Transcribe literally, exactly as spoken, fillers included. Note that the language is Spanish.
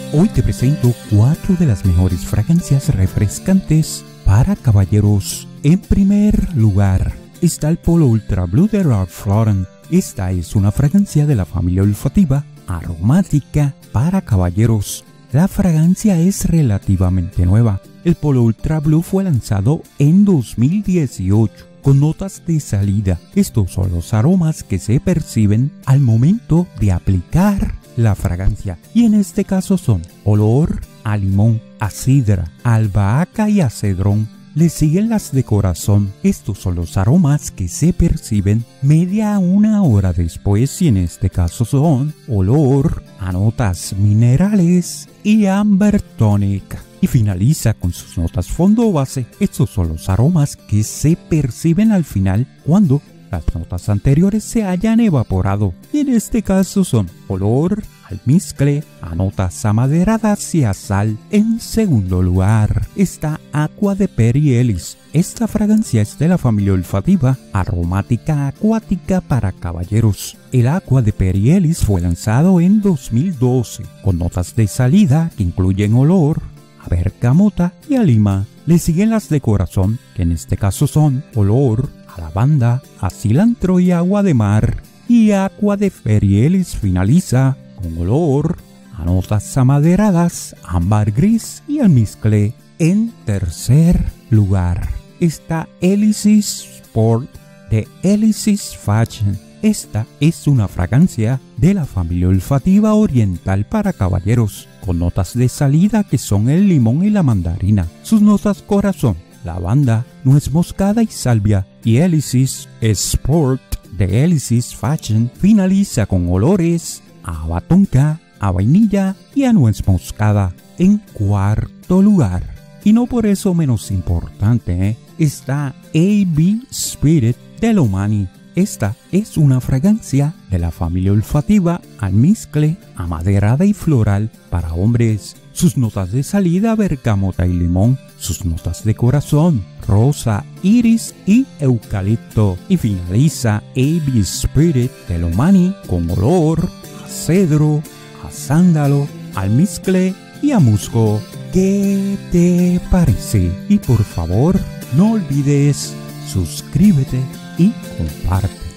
Hoy te presento cuatro de las mejores fragancias refrescantes para caballeros. En primer lugar está el Polo Ultra Blue de Ralph Lauren. Esta es una fragancia de la familia olfativa aromática para caballeros. La fragancia es relativamente nueva. El Polo Ultra Blue fue lanzado en dos mil dieciocho con notas de salida. Estos son los aromas que se perciben al momento de aplicar la fragancia, y en este caso son olor a limón, a sidra, a albahaca y a cedrón. Le siguen las de corazón. Estos son los aromas que se perciben media a una hora después, y en este caso son olor a notas minerales y amber tonic. Y finaliza con sus notas fondo base. Estos son los aromas que se perciben al final cuando las notas anteriores se hayan evaporado, y en este caso son olor, almizcle, a notas amaderadas y a sal. En segundo lugar está Aqua de Perry Ellis. Esta fragancia es de la familia olfativa aromática acuática para caballeros. El Aqua de Perry Ellis fue lanzado en dos mil doce con notas de salida que incluyen olor a bergamota y a lima. Le siguen las de corazón, que en este caso son olor a lavanda, a cilantro y agua de mar. Y Aqua de Perry Ellis finaliza con olor a notas amaderadas, ámbar gris y almizcle. En tercer lugar está Elysis Sport de Elysis Fashion. Esta es una fragancia de la familia olfativa oriental para caballeros, con notas de salida que son el limón y la mandarina. Sus notas corazón, lavanda, nuez moscada y salvia. Y Elysis Sport de Elysis Fashion finaliza con olores a batonca, a vainilla y a nuez moscada. En cuarto lugar, y no por eso menos importante, ¿eh? está A B Spirit de Lomani. Esta es una fragancia de la familia olfativa almizcle, amaderada y floral para hombres. Sus notas de salida, bergamota y limón. Sus notas de corazón, rosa, iris y eucalipto. Y finaliza A B Spirit de Lomani con olor a cedro, a sándalo, almizcle y a musgo. ¿Qué te parece? Y por favor, no olvides suscríbete y comparte.